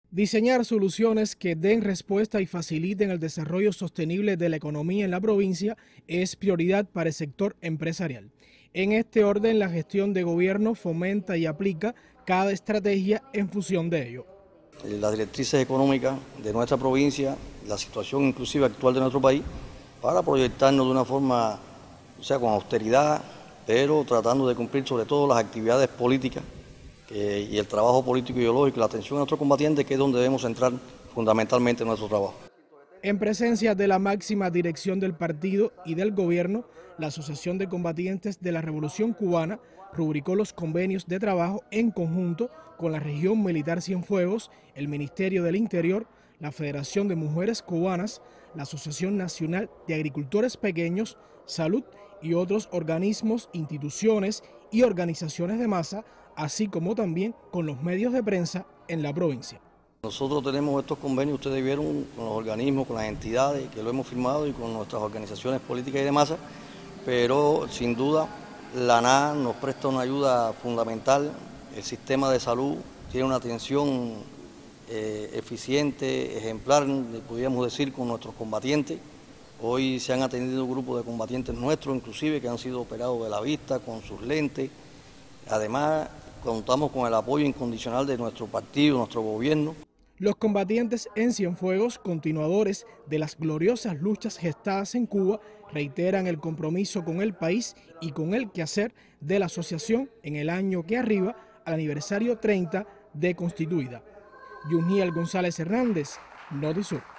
Diseñar soluciones que den respuesta y faciliten el desarrollo sostenible de la economía en la provincia es prioridad para el sector empresarial. En este orden, la gestión de gobierno fomenta y aplica cada estrategia en función de ello. Las directrices económicas de nuestra provincia, la situación inclusive actual de nuestro país, para proyectarnos de una forma, o sea, con austeridad, pero tratando de cumplir sobre todo las actividades políticas y el trabajo político ideológico, la atención a nuestros combatientes, que es donde debemos centrar fundamentalmente nuestro trabajo. En presencia de la máxima dirección del partido y del gobierno, la Asociación de Combatientes de la Revolución Cubana rubricó los convenios de trabajo en conjunto con la Región Militar Cienfuegos, el Ministerio del Interior, la Federación de Mujeres Cubanas, la Asociación Nacional de Agricultores Pequeños, Salud y otros organismos, instituciones y organizaciones de masa, así como también con los medios de prensa en la provincia. Nosotros tenemos estos convenios, ustedes vieron, con los organismos, con las entidades que lo hemos firmado y con nuestras organizaciones políticas y de masa, pero sin duda la ANA nos presta una ayuda fundamental. El sistema de salud tiene una atención eficiente, ejemplar, podríamos decir, con nuestros combatientes. Hoy se han atendido grupos de combatientes nuestros, inclusive, que han sido operados de la vista, con sus lentes. Además, contamos con el apoyo incondicional de nuestro partido, nuestro gobierno. Los combatientes en Cienfuegos, continuadores de las gloriosas luchas gestadas en Cuba, reiteran el compromiso con el país y con el quehacer de la asociación en el año que arriba al aniversario 30 de constituida. Yuniel González Hernández, Notisur.